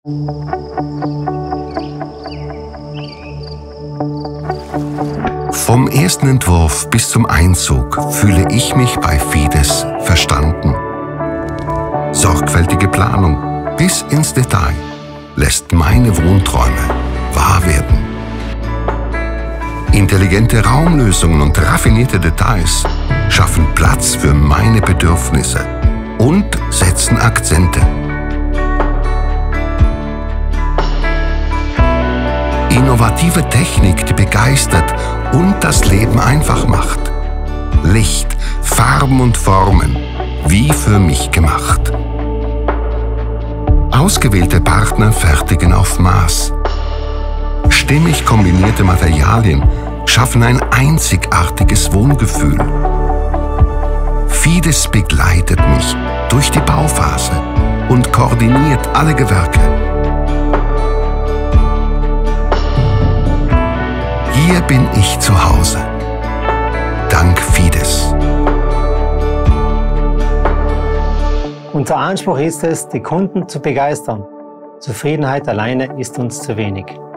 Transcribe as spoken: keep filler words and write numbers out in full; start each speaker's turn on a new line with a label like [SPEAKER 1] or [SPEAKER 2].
[SPEAKER 1] Vom ersten Entwurf bis zum Einzug fühle ich mich bei Fides verstanden. Sorgfältige Planung bis ins Detail lässt meine Wohnträume wahr werden. Intelligente Raumlösungen und raffinierte Details schaffen Platz für meine Bedürfnisse und setzen Akzente. Innovative Technik, die begeistert und das Leben einfach macht. Licht, Farben und Formen, wie für mich gemacht. Ausgewählte Partner fertigen auf Maß. Stimmig kombinierte Materialien schaffen ein einzigartiges Wohngefühl. Fides begleitet mich durch die Bauphase und koordiniert alle Gewerke. Hier bin ich zu Hause. Dank Fides.
[SPEAKER 2] Unser Anspruch ist es, die Kunden zu begeistern. Zufriedenheit alleine ist uns zu wenig.